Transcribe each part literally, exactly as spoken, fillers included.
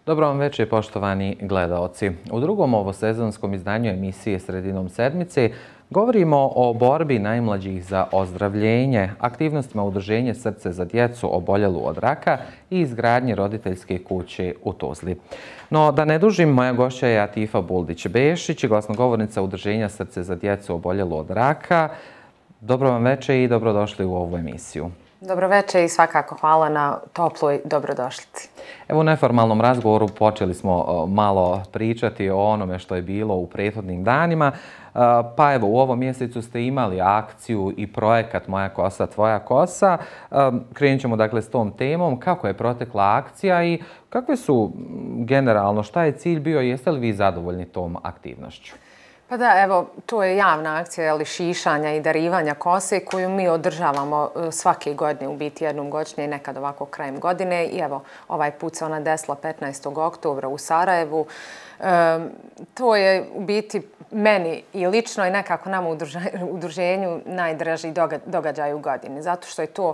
Dobro vam večer, poštovani gledaoci. U drugom ovosezonskom izdanju emisije Sredinom sedmice govorimo o borbi najmlađih za ozdravljenje, aktivnostima Udruženja Srce za djecu oboljelu od raka i izgradnje roditeljske kuće u Tuzli. No, da ne dužim, moja gošća je Atifa Buldić-Bešić, glasnogovornica Udruženja Srce za djecu oboljelu od raka. Dobro vam večer i dobrodošli u ovu emisiju. Dobro večer i svakako hvala na toploj dobrodošlici. Evo, u neformalnom razgovoru počeli smo malo pričati o onome što je bilo u prethodnim danima. Pa evo, u ovom mjesecu ste imali akciju i projekat Moja kosa, tvoja kosa. Krenut ćemo dakle s tom temom. Kako je protekla akcija i kakve su generalno, šta je cilj bio i jeste li vi zadovoljni tom aktivnošću? Pa da, evo, to je javna akcija ali šišanja i darivanja kose koju mi održavamo svake godine, u biti jednom godišnje i nekad ovako krajem godine. I evo, ovaj put se ona desila petnaestog oktobra u Sarajevu. E, to je u biti meni i lično i nekako nama u udruženju najdraži događaj u godini. Zato što je to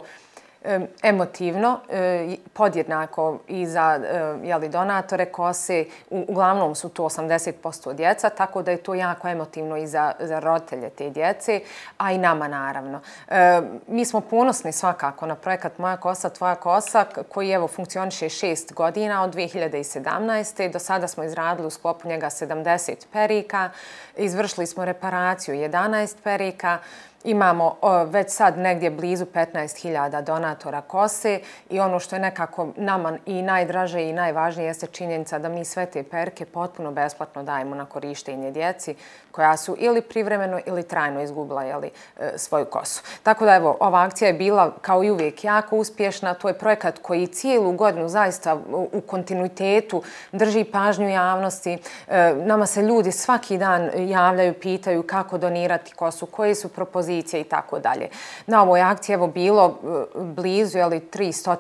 emotivno, podjednako i za jeli, donatore kose. Uglavnom su to osamdeset posto djeca, tako da je to jako emotivno i za, za roditelje te djece, a i nama naravno. E, mi smo ponosni svakako na projekat Moja kosa, tvoja kosa, koji evo funkcioniše šest godina od dvije hiljade sedamnaeste. Do sada smo izradili u sklopu njega sedamdeset perika, izvršili smo reparaciju jedanaest perika. Imamo već sad negdje blizu petnaest hiljada donatora kose i ono što je nekako nama i najdraže i najvažnije jeste činjenica da mi sve te perke potpuno besplatno dajemo na korištenje djeci koja su ili privremeno ili trajno izgubila jeli, svoju kosu. Tako da evo, ova akcija je bila kao i uvijek jako uspješna. To je projekat koji cijelu godinu zaista u kontinuitetu drži pažnju javnosti. Nama se ljudi svaki dan javljaju, pitaju kako donirati kosu, koje su propozicije i tako dalje. Na ovoj akciji je bilo blizu tristo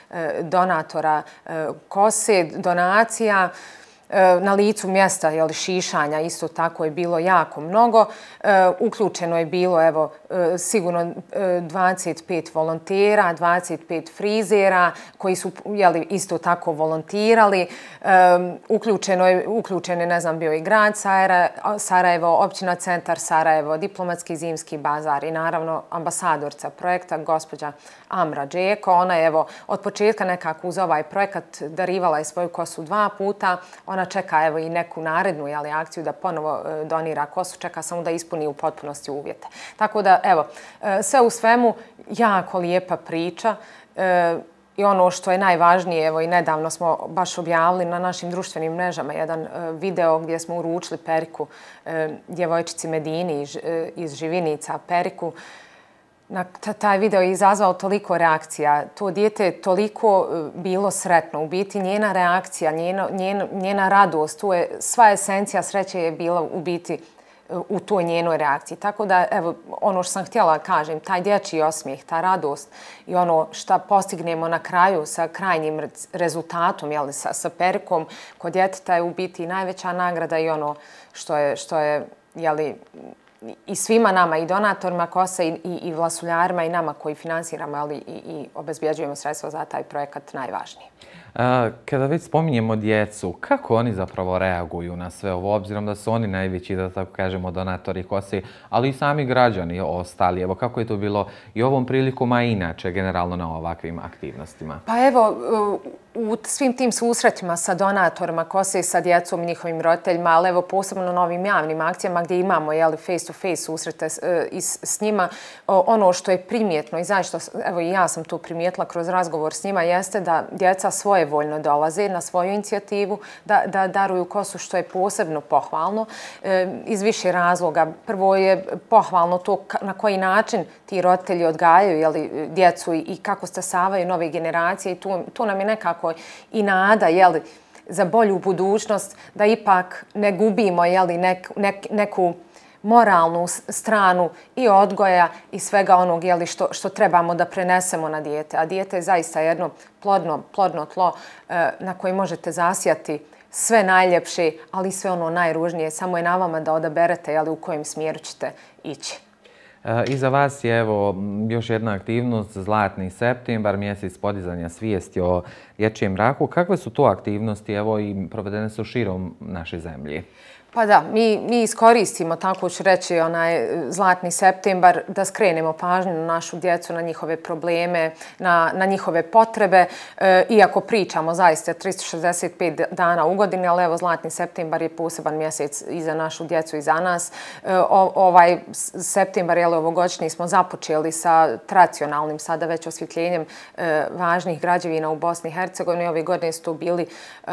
donatora kose, donacija. Na licu mjesta jeli, šišanja isto tako je bilo jako mnogo. E, uključeno je bilo evo, sigurno dvadeset pet volontera, dvadeset pet frizera koji su jeli, isto tako volontirali. E, uključeno je, uključen je, ne znam, bio i grad Sarajevo, općina Centar Sarajevo, diplomatski zimski bazar i naravno ambasadorca projekta, gospođa Amra Džeko. Ona je evo, od početka nekako uz ovaj projekat darivala je svoju kosu dva puta. Ona čeka evo i neku narednu jeli, akciju da ponovo e, donira kosu, čeka samo da ispuni u potpunosti uvjete. Tako da, evo, e, sve u svemu, jako lijepa priča e, i ono što je najvažnije, evo i nedavno smo baš objavili na našim društvenim mrežama jedan e, video gdje smo uručili periku e, djevojčici Medini iz, e, iz Živinica, periku. Na taj video je izazvao toliko reakcija. To dijete je toliko bilo sretno. U biti njena reakcija, njena, njena, njena radost, to je, sva esencija sreće je bila u biti u toj njenoj reakciji. Tako da, evo, ono što sam htjela kažem, taj dječji osmijeh, ta radost i ono što postignemo na kraju sa krajnjim rezultatom, jeli, sa, sa perikom kod djeteta je u biti najveća nagrada i ono što je, što je jeli, i svima nama, i donatorima kose, i, i, i vlasuljarima, i nama koji finansiramo, ali i, i obezbjeđujemo sredstva za taj projekat najvažniji. Kada već spominjemo djecu, kako oni zapravo reaguju na sve ovo, obzirom da su oni najveći, da tako kažemo, donatori kose, ali i sami građani ostali? Evo, kako je to bilo i ovom prilikom, a inače, generalno na ovakvim aktivnostima? Pa evo, u svim tim susretima sa donatorima kose i sa djecom, njihovim roditeljima, ali evo posebno na ovim javnim akcijama gdje imamo jeli, face-to-face susrete s, s njima, ono što je primjetno i zašto, evo i ja sam to primijetila kroz razgovor s njima, jeste da djeca svoje voljno dolaze na svoju inicijativu da, da daruju kosu, što je posebno pohvalno e, iz više razloga. Prvo je pohvalno to na koji način ti roditelji odgajaju jeli, djecu i, i kako stasavaju nove generacije i to, to nam je nekako i nada jeli, za bolju budućnost, da ipak ne gubimo jeli, nek, nek, neku moralnu stranu i odgoja i svega onog jeli, što, što trebamo da prenesemo na dijete. A dijete je zaista jedno plodno, plodno tlo e, na koje možete zasijati sve najljepše, ali i sve ono najružnije. Samo je na vama da odaberete jeli, u kojem smjeru ćete ići. Iza vas je evo još jedna aktivnost, Zlatni septembar, mjesec podizanja svijesti o dječjem raku. Kakve su to aktivnosti evo i provedene su širom naše zemlje? Pa da, mi, mi iskoristimo, tako ću reći, onaj Zlatni septembar da skrenemo pažnju na našu djecu, na njihove probleme, na, na njihove potrebe. E, iako pričamo zaista tristo šezdeset pet dana u godini, ali evo Zlatni septembar je poseban mjesec i za našu djecu i za nas. E, o, ovaj septembar, jel, ovogodišnji smo započeli sa tradicionalnim sada već osvjetljenjem e, važnih građevina u Bosni i Hercegovini. Ove godine su to bili e,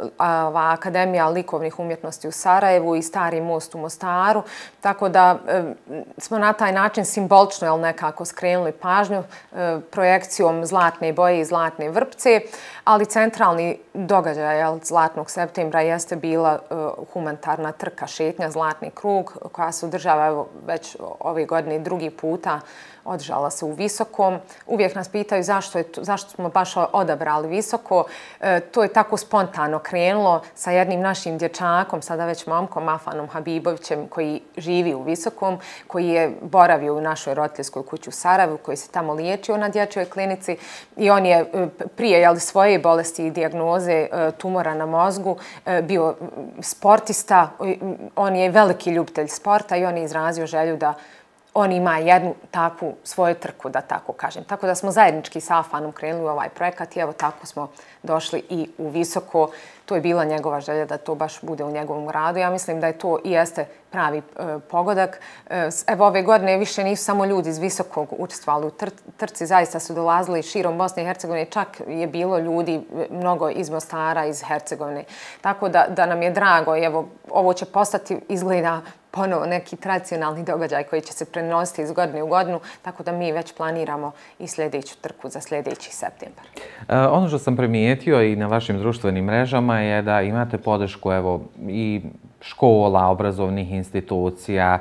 ova Akademija likovnih umjetnosti u Sarajevu i Stari most u Mostaru, tako da e, smo na taj način simbolično jel, nekako skrenuli pažnju e, projekcijom zlatne boje i zlatne vrpce, ali centralni događaj jel, Zlatnog septembra jeste bila e, humanitarna trka šetnja Zlatni krug koja se održava evo, već ove godine drugi puta. Održala se u Visokom. Uvijek nas pitaju zašto, je to, zašto smo baš odabrali Visoko. E, to je tako spontano krenulo sa jednim našim dječakom, sada već momkom Afanom Habibovićem, koji živi u Visokom, koji je boravio u našoj roditeljskoj kući u Sarajevu, koji se tamo liječio na dječjoj klinici i on je prije jel, svoje bolesti i dijagnoze tumora na mozgu bio sportista. On je veliki ljubitelj sporta i on je izrazio želju da on ima jednu takvu svoju trku, da tako kažem. Tako da smo zajednički sa Afanom krenuli u ovaj projekat i evo tako smo došli i u Visoko. To je bila njegova želja da to baš bude u njegovom gradu. Ja mislim da je to i jeste pravi e, pogodak. E, evo ove godine više nisu samo ljudi iz Visokog učestvovali u tr trci, zaista su dolazili širom Bosne i Hercegovine, čak je bilo ljudi mnogo iz Mostara, iz Hercegovine. Tako da, da nam je drago, evo ovo će postati izgleda ponovo neki tradicionalni događaj koji će se prenositi iz godine u godinu, tako da mi već planiramo i sljedeću trku za sljedeći septembar. E, ono što sam primijetio i na vašim društvenim mrežama je da imate podršku evo, i škola, obrazovnih institucija,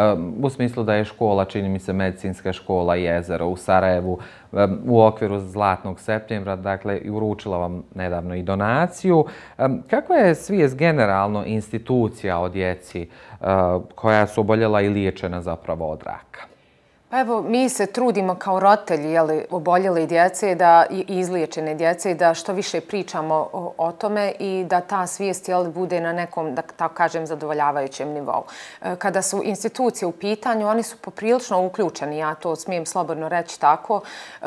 u smislu da je škola, čini mi se, medicinska škola Jezero u Sarajevu u okviru Zlatnog septembra, dakle, i uručila vam nedavno i donaciju. Kakva je svijest generalno institucija o djeci koja su oboljela i liječena zapravo od raka? Pa evo, mi se trudimo kao roditelji jeli, oboljele djece da, i izliječene djece da što više pričamo o, o tome i da ta svijest jeli, bude na nekom, da tako kažem, zadovoljavajućem nivou. Kada su institucije u pitanju, oni su poprilično uključeni, ja to smijem slobodno reći tako,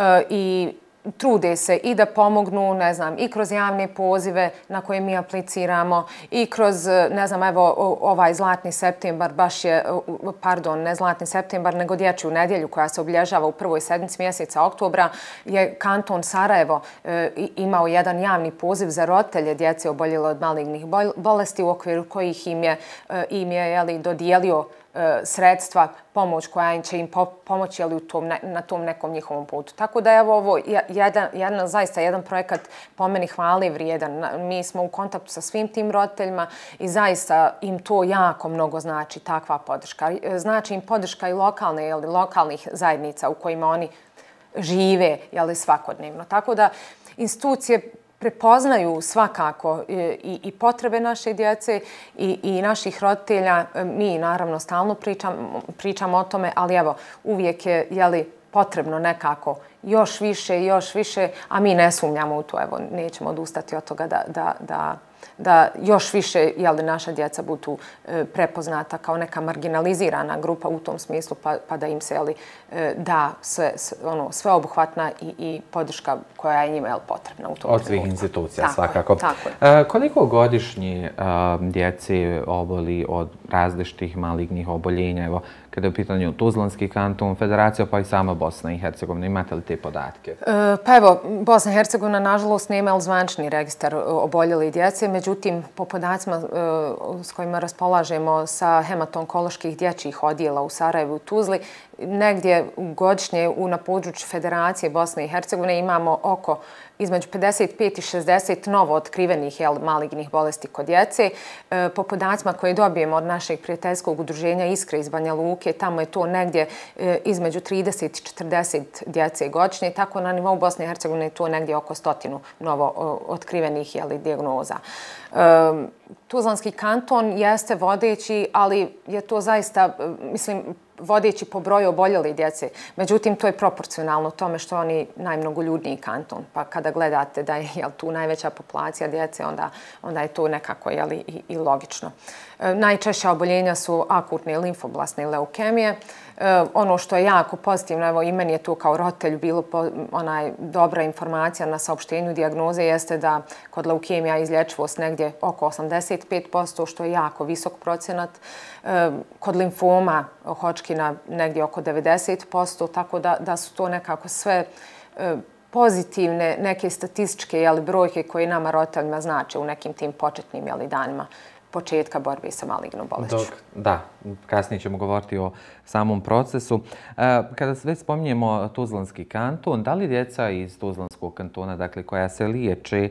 i trude se i da pomognu, ne znam, i kroz javne pozive na koje mi apliciramo i kroz, ne znam, evo, ovaj Zlatni septembar, baš je, pardon, ne Zlatni septembar, nego Dječju nedjelju koja se obilježava u prvoj sedmici mjeseca oktobra, je kanton Sarajevo e, imao jedan javni poziv za roditelje djece oboljele od malignih bolesti u okviru kojih im je, im je jeli, dodijelio sredstva, pomoć koja će im pomoći u tom, na tom nekom njihovom putu. Tako da je ovo jedan, jedan, zaista jedan projekat po meni hvale vrijedan. Mi smo u kontaktu sa svim tim roditeljima i zaista im to jako mnogo znači, takva podrška. Znači im podrška i lokalne, jeli, lokalnih zajednica u kojima oni žive jeli, svakodnevno. Tako da institucije prepoznaju svakako i, i potrebe naše djece i, i naših roditelja. Mi naravno stalno pričam, pričamo o tome, ali evo, uvijek je jeli, potrebno nekako još više i još više, a mi ne sumnjamo u to. Evo, nećemo odustati od toga da, da, da, da još više jeli, naša djeca budu e, prepoznata kao neka marginalizirana grupa u tom smislu, pa, pa da im se jeli, e, da sve, ono, sveobuhvatna i, i podrška koja je njima jel, potrebna u tom od svih institucija, tako svakako. Je, tako je. E, koliko godišnje djeci oboli od različitih malignih oboljenja? Evo, kada je u pitanju Tuzlanski kanton, Federacija, pa i sama Bosna i Hercegovina. Imate li te podatke? E, pa evo, Bosna i Hercegovina nažalost nema zvančni registar oboljeli djece, međutim, po podacima e, s kojima raspolažemo sa hematonkoloških dječjih odjela u Sarajevu i Tuzli, negdje godišnje u, na području Federacije Bosne i Hercegovine imamo oko između pedeset pet i šezdeset novo otkrivenih jel, malignih bolesti kod djece. E, po podacima koje dobijemo od našeg prijateljskog udruženja Iskre iz Banja Luke, tamo je to negdje e, između trideset i četrdeset djece godišnje. Tako na nivou Bosne i Hercegovine je to negdje oko stotinu novo o, otkrivenih jel, dijagnoza. E, Tuzlanski kanton jeste vodeći, ali je to zaista, mislim, vodeći po broju oboljeli djece. Međutim, to je proporcionalno tome što oni najmnogoljudniji kanton. Pa kada gledate da je jel, tu najveća populacija djece, onda, onda je to nekako jel, i, i logično. E, najčešća oboljenja su akutne limfoblastne leukemije. E, ono što je jako pozitivno, evo i meni je tu kao roditelju bilo po, onaj, dobra informacija na saopštenju dijagnoze, jeste da kod leukemija izlječivost negdje oko osamdeset pet posto, što je jako visok procenat. E, kod limfoma Hodgkina negdje oko devedeset posto, tako da, da su to nekako sve e, pozitivne neke statističke jeli, brojke koje nama roditeljima znače u nekim tim početnim jeli, danima početka borbe sa malignom bolešću. Dok, da, kasnije ćemo govoriti o samom procesu. Kada već spominjemo Tuzlanski kanton, da li djeca iz Tuzlanskog kantona, dakle koja se liječe,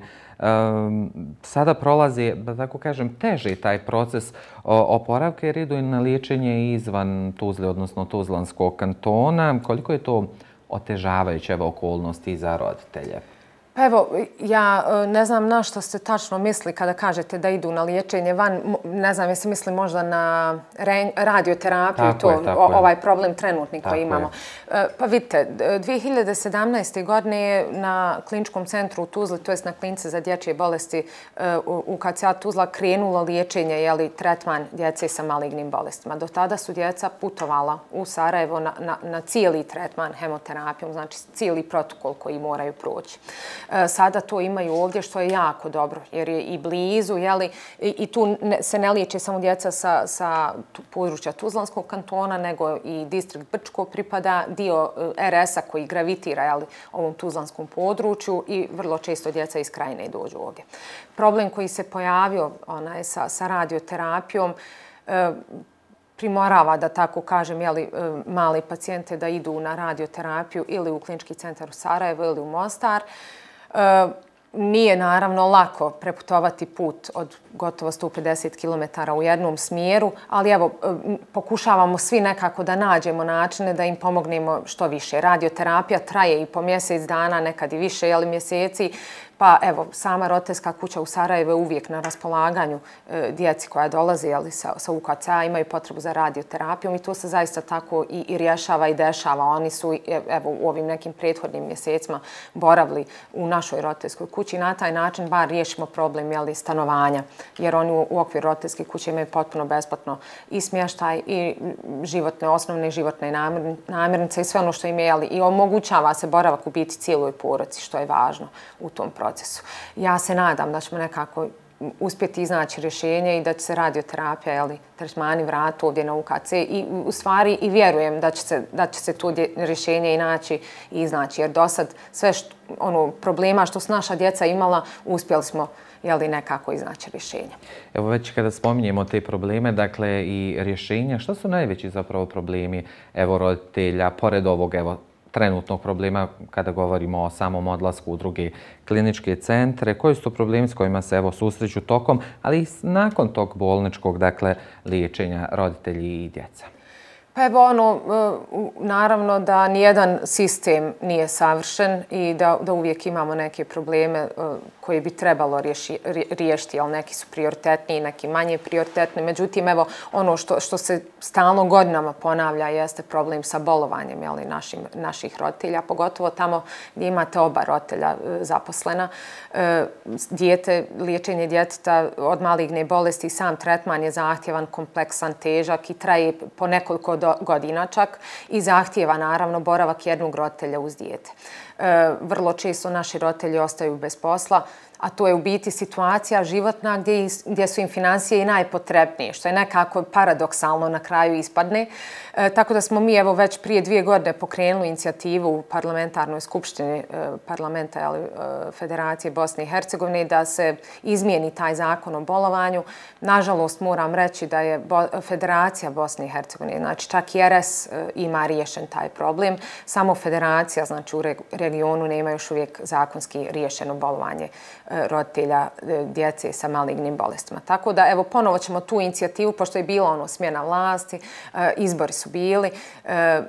sada prolazi, da tako kažem, teže taj proces oporavka jer idu na liječenje izvan Tuzle, odnosno Tuzlanskog kantona? Koliko je to otežavajuće okolnosti za roditelje? Pa evo, ja ne znam na što ste tačno misli kada kažete da idu na liječenje van. Ne znam, jesi misli možda na radioterapiju, to, je, ovaj je. problem trenutni koji imamo. Je. Pa vidite, dvije hiljade sedamnaeste. godine je na kliničkom centru u Tuzli, to jest na klinici za dječje bolesti u K C A Tuzla, krenulo liječenje, jeli, tretman djece sa malignim bolestima. Do tada su djeca putovala u Sarajevo na, na, na cijeli tretman hemoterapijom, znači cijeli protokol koji moraju proći. Sada to imaju ovdje, što je jako dobro, jer je i blizu, jeli, i tu se ne liječe samo djeca sa, sa područja Tuzlanskog kantona, nego i distrikt Brčko pripada, dio R S-a koji gravitira jeli, ovom tuzlanskom području i vrlo često djeca iz Krajine dođu ovdje. Problem koji se pojavio onaj, sa, sa radioterapijom, e, primorava, da tako kažem, jeli, mali pacijente da idu na radioterapiju ili u klinički centar u Sarajevo ili u Mostar. E, nije naravno lako preputovati put od gotovo sto pedeset kilometara u jednom smjeru, ali evo, pokušavamo svi nekako da nađemo načine da im pomognemo što više. Radioterapija traje i po mjesec dana, nekad i više jeli, mjeseci. Pa evo, sama roditeljska kuća u Sarajevu je uvijek na raspolaganju e, djeci koja dolaze jeli, sa, sa U K C A, imaju potrebu za radioterapijom i to se zaista tako i, i rješava i dešava. Oni su evo, u ovim nekim prethodnim mjesecima boravili u našoj roditeljskoj kući i na taj način bar riješimo problem jeli, stanovanja, jer oni u, u okviru roditeljske kuće imaju potpuno besplatno i smještaj i životne, osnovne životne namirnice i sve ono što im je jeli, i omogućava se boravak u biti cijeloj porodici, što je važno u tom procesu. procesu. Ja se nadam da ćemo nekako uspjeti iznaći rješenje i da će se radioterapija, jeli, tretmani vrati ovdje na U K C i u stvari i vjerujem da će se, da će se to rješenje i naći i iznaći, jer do sad sve što, ono, problema što su naša djeca imala, uspjeli smo jeli, nekako iznaći rješenje. Evo već kada spominjemo te probleme, dakle i rješenja, što su najveći zapravo problemi evo roditelja, pored ovog evo trenutnog problema kada govorimo o samom odlasku u druge kliničke centre, koji su to problemi s kojima se evo susreću tokom, ali i nakon tog bolničkog, dakle, liječenja roditelji i djeca? Pa evo ono, naravno da nijedan sistem nije savršen i da, da uvijek imamo neke probleme koje bi trebalo riješi, riješiti, ali neki su prioritetni i neki manje prioritetni. Međutim, evo, ono što, što se stalno godinama ponavlja jeste problem sa bolovanjem jeli, našim, naših roditelja, pogotovo tamo gdje imate oba roditelja zaposlena. Dijete, liječenje djeteta od maligne bolesti, sam tretman je zahtjevan, kompleksan, težak i traje po nekoliko godina čak i zahtijeva naravno boravak jednog roditelja uz dijete. E, vrlo često naši roditelji ostaju bez posla, a to je u biti situacija životna gdje, gdje su im financije i najpotrebnije, što je nekako paradoksalno na kraju ispadne. E, tako da smo mi evo već prije dvije godine pokrenuli inicijativu u parlamentarnoj skupštini e, parlamenta jeli, e, Federacije Bosne i Hercegovine da se izmijeni taj zakon o bolovanju. Nažalost, moram reći da je Bo Federacija Bosne i Hercegovine, znači čak i R S e, ima riješen taj problem. Samo Federacija, znači u regionu, nema još uvijek zakonski riješeno bolovanje roditelja djece sa malignim bolestima. Tako da, evo, ponovo ćemo tu inicijativu, pošto je bila ono smjena vlasti, izbori su bili,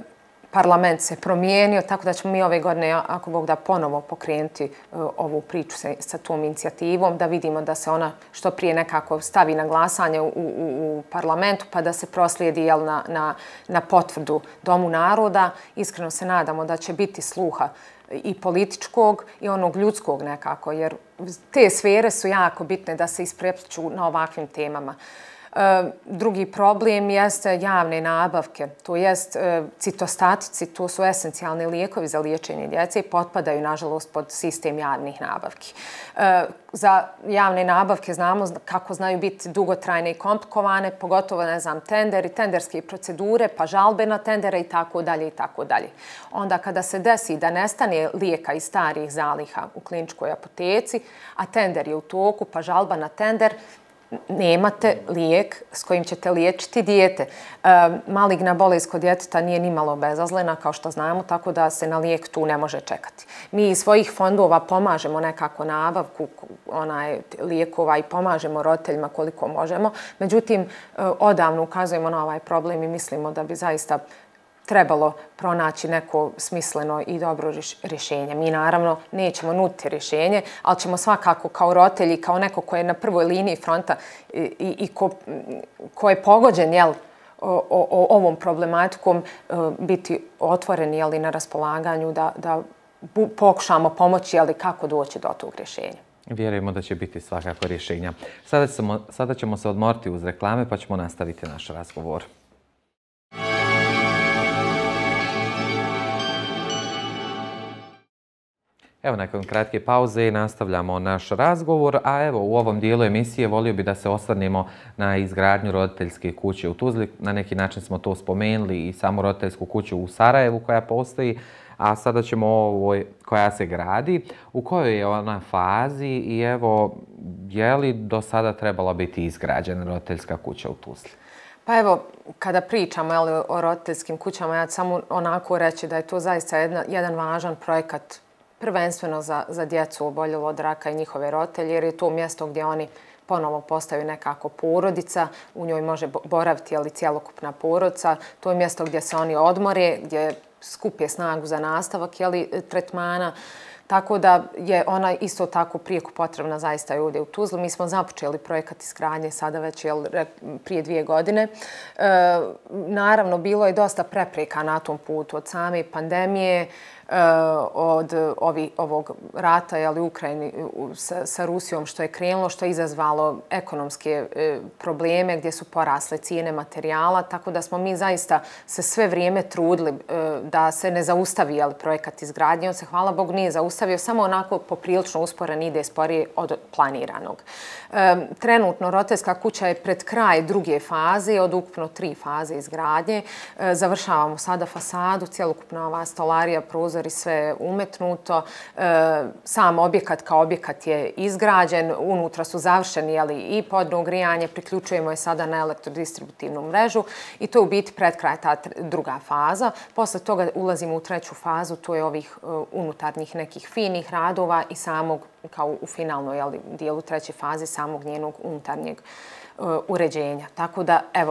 parlament se promijenio, tako da ćemo mi ove godine, ako Bog da, ponovo pokrenuti ovu priču sa tom inicijativom, da vidimo da se ona što prije nekako stavi na glasanje u, u, u parlamentu, pa da se proslijedi jel, na, na, na potvrdu Domu naroda. Iskreno se nadamo da će biti sluha i političkog i onog ljudskog nekako, jer te sfere su jako bitne da se isprepliču na ovakvim temama. Drugi problem jeste javne nabavke, to jest citostatici, to su esencijalni lijekovi za liječenje djece i potpadaju, nažalost, pod sistem javnih nabavki. Za javne nabavke znamo kako znaju biti dugotrajne i komplikovane, pogotovo, ne znam, tenderi, tenderske procedure, pa žalbe na tendere i tako dalje i tako dalje. Onda kada se desi da nestane lijeka iz starih zaliha u kliničkoj apoteci, a tender je u toku, pa žalba na tender, nemate lijek s kojim ćete liječiti dijete. E, maligna bolest kod djeteta nije nimalo bezazlena, kao što znamo, tako da se na lijek tu ne može čekati. Mi iz svojih fondova pomažemo nekako nabavku onaj, lijekova i pomažemo roditeljima koliko možemo. Međutim, odavno ukazujemo na ovaj problem i mislimo da bi zaista trebalo pronaći neko smisleno i dobro rješenje. Mi naravno nećemo nuditi rješenje, ali ćemo svakako kao roditelji, kao neko ko je na prvoj liniji fronta i, i, i ko, ko je pogođen jel, o, o, ovom problematikom, biti otvoreni jel, na raspolaganju da, da bu, pokušamo pomoći jel, kako doći do tog rješenja. Vjerujemo da će biti svakako rješenja. Sada ćemo, sada ćemo se odmoriti uz reklame pa ćemo nastaviti naš razgovor. Evo, nakon kratke pauze nastavljamo naš razgovor, a evo u ovom dijelu emisije volio bi da se osvrnemo na izgradnju roditeljske kuće u Tuzli. Na neki način smo to spomenuli i samu roditeljsku kuću u Sarajevu koja postoji, a sada ćemo o ovoj koja se gradi, u kojoj je ona fazi i evo, je li do sada trebala biti izgrađena roditeljska kuća u Tuzli? Pa evo, kada pričamo jel, o roditeljskim kućama, ja ću samo onako reći da je to zaista jedna, jedan važan projekat prvenstveno za, za djecu oboljelu od raka i njihove roditelje, jer je to mjesto gdje oni ponovo postaju nekako porodica, u njoj može boraviti ali cjelokupna porodica. To je mjesto gdje se oni odmore, gdje skupe snagu za nastavak jeli, tretmana. Tako da je ona isto tako prijeko potrebna zaista i ovdje u Tuzli. Mi smo započeli projekat izgradnje sada već jel, prije dvije godine. E, naravno, bilo je dosta prepreka na tom putu od same pandemije, od ovi, ovog rata jeli, u Ukrajini sa, sa Rusijom što je krenulo, što je izazvalo ekonomske e, probleme gdje su porasle cijene materijala, tako da smo mi zaista se sve vrijeme trudili e, da se ne zaustavi jeli, projekat izgradnje. On se, hvala Bogu, nije zaustavio, samo onako poprilično usporen ide sporije od planiranog. E, trenutno roditeljska kuća je pred kraj druge faze, od ukupno tri faze izgradnje. E, završavamo sada fasadu, cjelokupna ova stolarija, prozor i sve je umetnuto. E, sam objekat kao objekat je izgrađen, unutra su završeni jeli, i podno grijanje, priključujemo je sada na elektrodistributivnu mrežu i to je u biti pred kraj ta druga faza. Posle toga ulazimo u treću fazu, to je ovih uh, unutarnjih nekih finih radova i samog, kao u finalnoj jeli, dijelu treće faze, samog njenog unutarnjeg uh, uređenja. Tako da, evo,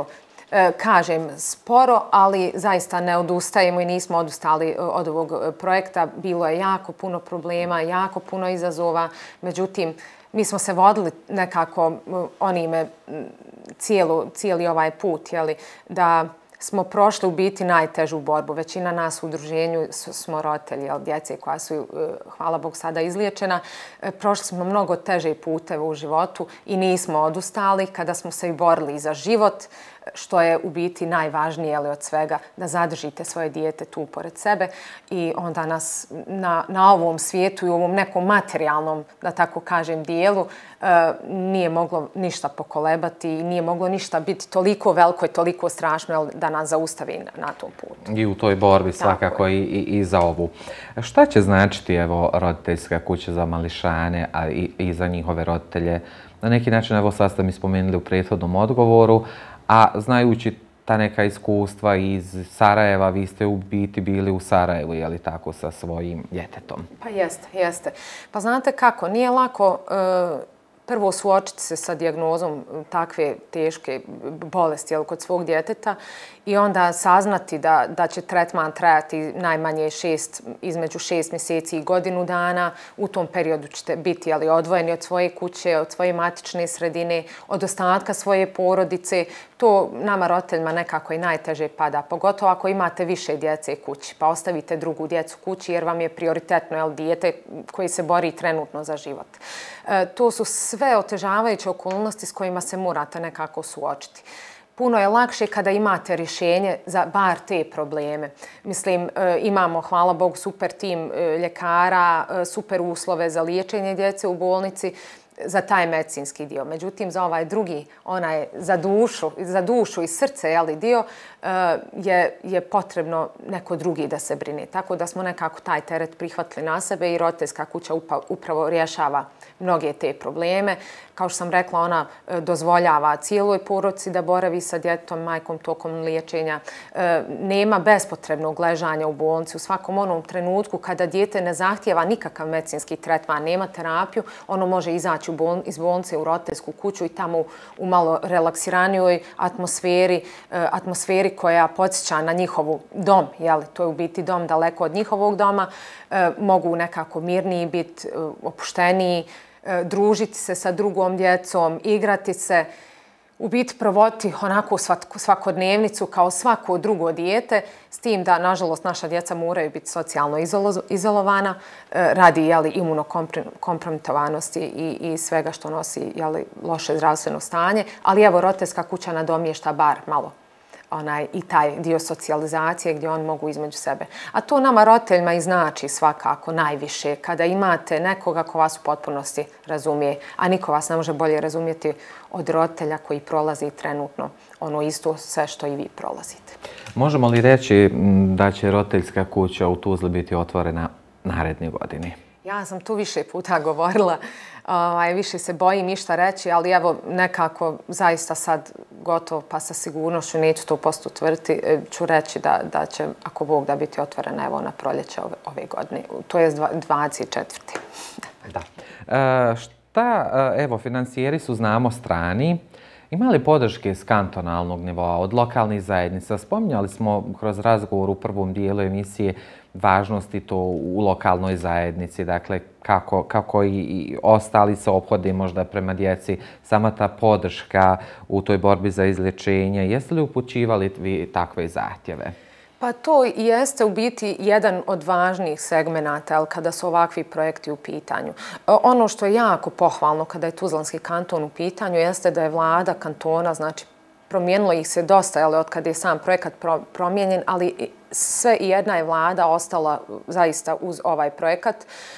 kažem sporo, ali zaista ne odustajemo i nismo odustali od ovog projekta. Bilo je jako puno problema, jako puno izazova. Međutim, mi smo se vodili nekako onime cijelu, cijeli ovaj put, jeli, da smo prošli u biti najtežu borbu. Većina nas u udruženju smo roditelji djece koja su, hvala Bog, sada izliječena. Prošli smo mnogo teže puteve u životu i nismo odustali kada smo se i borili za život, što je u biti najvažnije jeli, od svega, da zadržite svoje dijete tu pored sebe i onda nas na, na ovom svijetu i u ovom nekom materijalnom, da tako kažem, dijelu e, nije moglo ništa pokolebati i nije moglo ništa biti toliko veliko i toliko strašno jel, da nas zaustavi na, na tom putu. I u toj borbi svakako i, i, i za ovu. Šta će značiti evo, roditeljska kuća za mališane, a i, i za njihove roditelje? Na neki način, evo sad ste mi spomenuli u prethodnom odgovoru, a znajući ta neka iskustva iz Sarajeva, vi ste u biti bili u Sarajevu, je li tako, sa svojim djetetom? Pa jeste, jeste. Pa znate kako, nije lako e, prvo suočiti se sa dijagnozom takve teške bolesti kod svog djeteta i onda saznati da, da će tretman trajati najmanje šest, između šest mjeseci i godinu dana. U tom periodu ćete biti ali, odvojeni od svoje kuće, od svoje matične sredine, od ostatka svoje porodice. To nama roditeljima nekako i najteže pada, pogotovo ako imate više djece kući, pa ostavite drugu djecu kući jer vam je prioritetno jel, dijete koji se bori trenutno za život. E, to su sve otežavajuće okolnosti s kojima se morate nekako suočiti. Puno je lakše kada imate rješenje za bar te probleme. Mislim, imamo, hvala Bogu, super tim ljekara, super uslove za liječenje djece u bolnici, za taj medicinski dio. Međutim, za ovaj drugi, onaj za dušu, za dušu i srce jeli, dio, je, je potrebno neko drugi da se brine. Tako da smo nekako taj teret prihvatili na sebe i roditeljska kuća upravo rješava mnoge te probleme. Kao što sam rekla, ona dozvoljava cijeloj porodici da boravi sa djetetom, majkom tokom liječenja. Nema bespotrebnog ležanja u bolnici. U svakom onom trenutku kada dijete ne zahtijeva nikakav medicinski tretman, nema terapiju, ono može izaći iz bolnice u roditeljsku kuću i tamo u malo relaksiranijoj atmosferi, atmosferi koja podsjeća na njihovu dom. Jeli? To je u biti dom daleko od njihovog doma. Mogu nekako mirniji biti, opušteniji, družiti se sa drugom djecom, igrati se, u biti provoditi onako svakodnevnicu kao svako drugo dijete, s tim da, nažalost, naša djeca moraju biti socijalno izolovana radi jeli, imunokompromitovanosti i, i svega što nosi jeli, loše zdravstveno stanje, ali evo, roditeljska kuća nadomješta bar malo onaj, i taj dio socijalizacije gdje oni mogu između sebe. A to nama roditeljima i znači svakako najviše kada imate nekoga ko vas u potpunosti razumije, a niko vas ne može bolje razumjeti od roditelja koji prolazi trenutno ono isto sve što i vi prolazite. Možemo li reći da će roditeljska kuća u Tuzli biti otvorena naredne godine? Ja sam tu više puta govorila, ovaj, više se bojim išta reći, ali evo nekako zaista sad gotovo pa sa sigurnošću neću to posto tvrditi, ću reći da, da će, ako Bog da, biti otvorena evo na proljeće ove, ove godine, to je dvadeset četvrte Da. E, šta, evo, financijeri su, znamo, strani. Ima li podrške s kantonalnog nivoa, od lokalnih zajednica? Spominjali smo kroz razgovor u prvom dijelu emisije važnosti to u lokalnoj zajednici, dakle kako, kako i, i ostali se ophode možda prema djeci, sama ta podrška u toj borbi za izlječenje. Jeste li upućivali vi takve zahtjeve? Pa to jeste u biti jedan od važnijih segmenata kada su ovakvi projekti u pitanju. Ono što je jako pohvalno kada je Tuzlanski kanton u pitanju jeste da je vlada kantona, znači promijenilo ih se dosta, ali od kada je sam projekat promijenjen, ali sve i jedna je vlada ostala zaista uz ovaj projekat.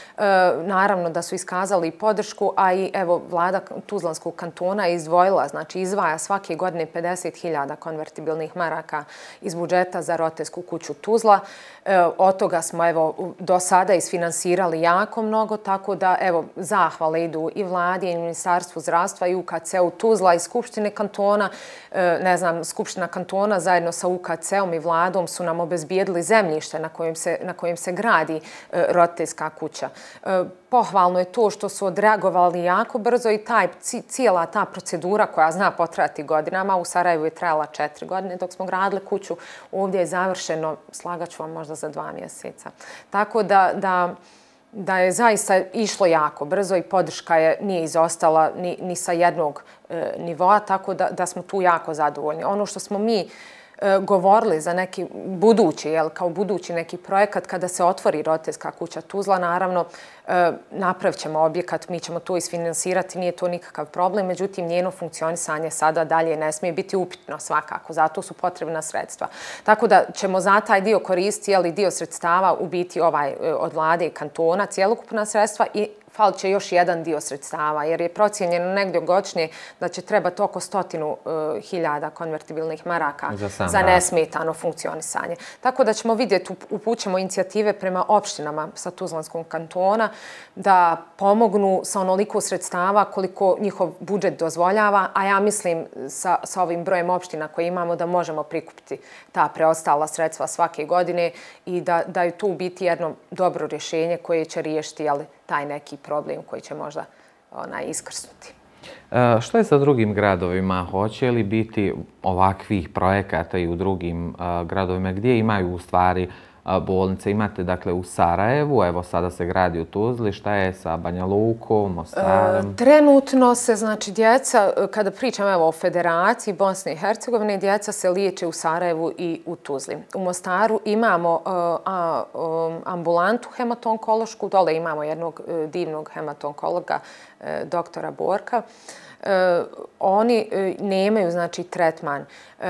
Naravno da su iskazali podršku, a i evo vlada Tuzlanskog kantona je izdvojila, znači izdvaja svake godine pedeset hiljada konvertibilnih maraka iz budžeta za roditeljsku kuću Tuzla. Od toga smo evo do sada isfinansirali jako mnogo, tako da evo zahvale idu i vladi i Ministarstvu zdravstva i U K C-u Tuzla i Skupštine kantona. Ne znam, Skupština kantona zajedno sa U K C-om i vladom su nam obezbijedili zemljište na kojem se, na kojem se gradi roditeljska kuća. Pohvalno je to što su odreagovali jako brzo i taj, cijela ta procedura koja zna potrajati godinama, u Sarajevu je trajala četiri godine dok smo gradili kuću, ovdje je završeno, slagaću vam možda za dva mjeseca. Tako da, da, da je zaista išlo jako brzo i podrška je nije izostala ni, ni sa jednog e, nivoa, tako da, da smo tu jako zadovoljni. Ono što smo mi govorili za neki budući, jel, kao budući neki projekat kada se otvori roditeljska kuća Tuzla, naravno napravit ćemo objekat, mi ćemo to isfinansirati, nije to nikakav problem, međutim njeno funkcionisanje sada dalje ne smije biti upitno svakako, zato su potrebna sredstva. Tako da ćemo za taj dio koristiti, jel, dio sredstava u biti ovaj od vlade i kantona, cijelokupna sredstva i falit će još jedan dio sredstava, jer je procijenjeno negdje godišnje da će trebati oko stotinu uh, hiljada konvertibilnih maraka za, za nesmetano funkcionisanje. Tako da ćemo vidjeti, upućemo inicijative prema opštinama sa Tuzlanskog kantona da pomognu sa onoliko sredstava koliko njihov budžet dozvoljava, a ja mislim sa, sa ovim brojem opština koje imamo da možemo prikupiti ta preostala sredstva svake godine i da, da je tu biti jedno dobro rješenje koje će riješiti, jeli, taj neki problem koji će možda onaj, iskrsnuti. Što je sa drugim gradovima? Hoće li biti ovakvih projekata i u drugim gradovima gdje imaju u stvari bolnice? Imate dakle u Sarajevu, evo sada se gradi u Tuzli, šta je sa Banja Lukom, Mostarom? Trenutno se, znači, djeca, kada pričam evo o Federaciji Bosne i Hercegovine, djeca se liječe u Sarajevu i u Tuzli. U Mostaru imamo ambulantu hematonkološku, dole imamo jednog divnog hematonkologa, doktora Borka. Oni nemaju, znači, tretman.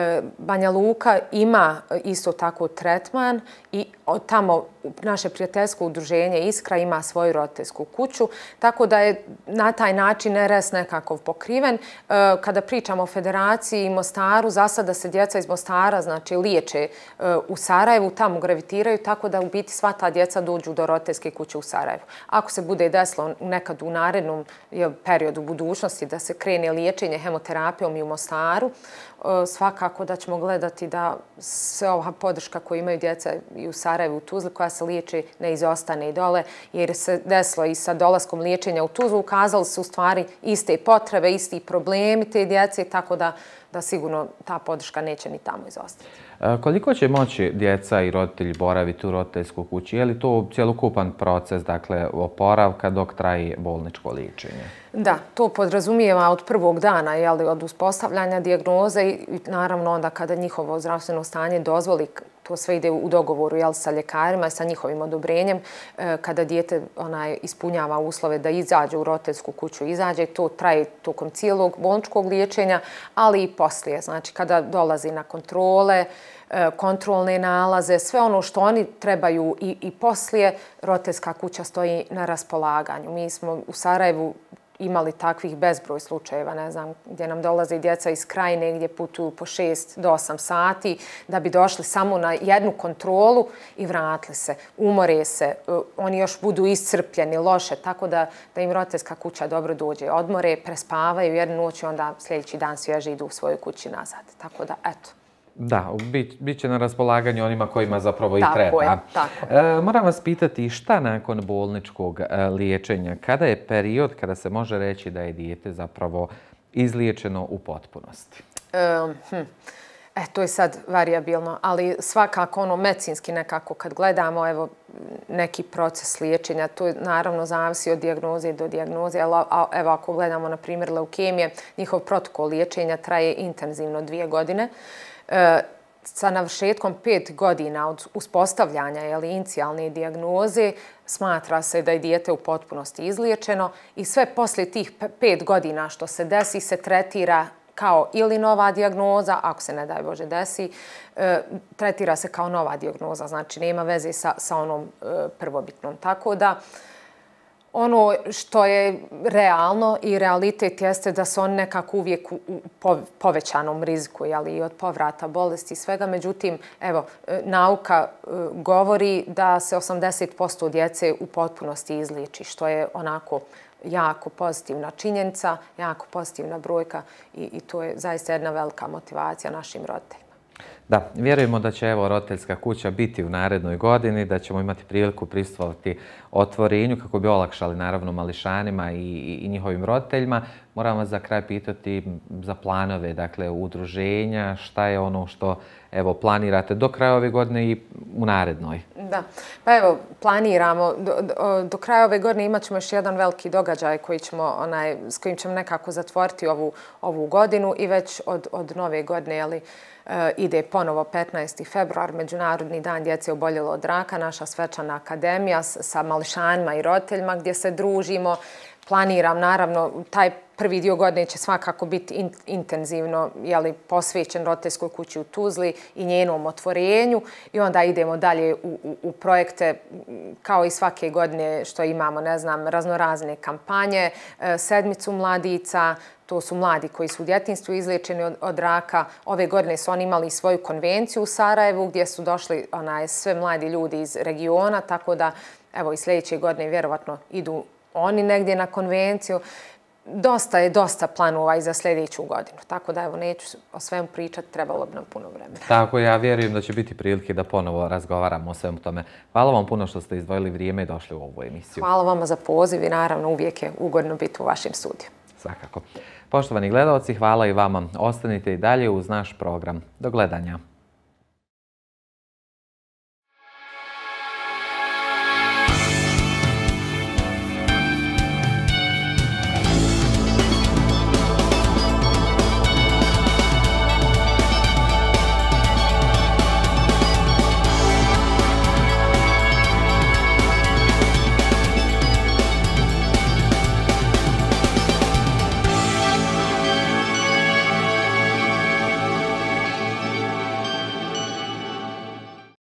Banja Luka ima isto tako tretman i tamo naše prijateljsko udruženje Iskra ima svoju roditeljsku kuću, tako da je na taj način R S nekako pokriven. Kada pričamo o Federaciji i Mostaru, za sada se djeca iz Mostara, znači, liječe u Sarajevu, tamo gravitiraju, tako da u biti sva ta djeca dođu do roditeljske kuće u Sarajevu. Ako se bude desilo nekad u narednom periodu budućnosti da se krene liječenje hemoterapijom i u Mostaru, svakako da ćemo gledati da sve ova podrška koju imaju djeca i u Sarajevu, u Tuzli, koja se liječi, ne izostane i dole, jer se desilo i sa dolaskom liječenja u Tuzlu, ukazali su u stvari iste potrebe, isti problemi te djece, tako da da sigurno ta podrška neće ni tamo izostati. Koliko će moći djeca i roditelji boraviti u roditeljskoj kući? Je li to cjelokupan proces, dakle, oporavka dok traje bolničko liječenje? Da, to podrazumijeva od prvog dana, jeli, od uspostavljanja dijagnoze i naravno onda kada njihovo zdravstveno stanje dozvoli, to sve ide u dogovoru, jel, sa ljekarima i sa njihovim odobrenjem. Kada dijete onaj, ispunjava uslove da izađe u roditeljsku kuću, izađe, to traje tokom cijelog bolničkog liječenja, ali i poslije. Znači, kada dolazi na kontrole, kontrolne nalaze, sve ono što oni trebaju i, i poslije, roditeljska kuća stoji na raspolaganju. Mi smo u Sarajevu imali takvih bezbroj slučajeva, ne znam, gdje nam dolaze djeca iz Krajine, gdje putuju po šest do osam sati, da bi došli samo na jednu kontrolu i vratili se. Umore se, oni još budu iscrpljeni, loše, tako da, da im roditeljska kuća dobro dođe. Odmore, prespavaju jednu noć i onda sljedeći dan svježi idu u svojoj kući nazad. Tako da, eto. Da, bit, bit će na raspolaganju onima kojima zapravo i tako treba. Je, tako je. E, moram vas pitati šta nakon bolničkog e, liječenja? Kada je period kada se može reći da je dijete zapravo izliječeno u potpunosti? E, hm. E, to je sad varijabilno, ali svakako ono medicinski nekako kad gledamo, evo, neki proces liječenja, to naravno zavisi od dijagnoze do dijagnoze, ali evo ako gledamo na primjer leukemije, njihov protokol liječenja traje intenzivno dvije godine. E, sa navršetkom pet godina od uspostavljanja jeli, inicijalne dijagnoze smatra se da je dijete u potpunosti izliječeno i sve poslije tih pet godina što se desi se tretira kao ili nova dijagnoza, ako se ne daj Bože desi, e, tretira se kao nova dijagnoza, znači nema veze sa, sa onom e, prvobitnom. Tako da ono što je realno i realitet jeste da su oni nekako uvijek u povećanom riziku, jeli, i od povrata bolesti i svega. Međutim, evo, nauka govori da se osamdeset posto djece u potpunosti izliječi, što je onako jako pozitivna činjenica, jako pozitivna brojka i, i to je zaista jedna velika motivacija našim roditeljima. Da, vjerujemo da će evo roditeljska kuća biti u narednoj godini, da ćemo imati priliku prisustvovati otvorenju kako bi olakšali naravno mališanima i, i njihovim roditeljima. Moram vas za kraj pitati za planove, dakle udruženja, šta je ono što evo planirate do kraja ove godine i u narednoj? Da, pa evo planiramo do, do, do kraja ove godine imat ćemo još jedan veliki događaj koji ćemo, onaj, s kojim ćemo nekako zatvoriti ovu, ovu godinu i već od, od nove godine, jeli, ide ponovo petnaesti februar, Međunarodni dan djece oboljelo od raka, naša svečana akademija sa mališanima i roditeljima gdje se družimo. Planiram, naravno, taj prvi dio godine će svakako biti in, intenzivno jeli, posvećen roditeljskoj kući u Tuzli i njenom otvorenju i onda idemo dalje u, u, u projekte kao i svake godine što imamo, ne znam, raznorazne kampanje, sedmicu mladica, to su mladi koji su u djetinjstvu izliječeni od, od raka. Ove godine su oni imali svoju konvenciju u Sarajevu gdje su došli onaj, sve mladi ljudi iz regiona, tako da evo i sljedeće godine vjerovatno idu oni negdje na konvenciju. Dosta je dosta planova i za sljedeću godinu. Tako da evo neću o svemu pričati, trebalo bi nam puno vremena. Tako, ja vjerujem da će biti prilike da ponovo razgovaramo o svemu tome. Hvala vam puno što ste izdvojili vrijeme i došli u ovu emisiju. Hvala vama za poziv i naravno uvijek je ugodno biti u vašem studiju. Svakako. Poštovani gledalci, hvala i vama. Ostanite i dalje uz naš program. Do gledanja.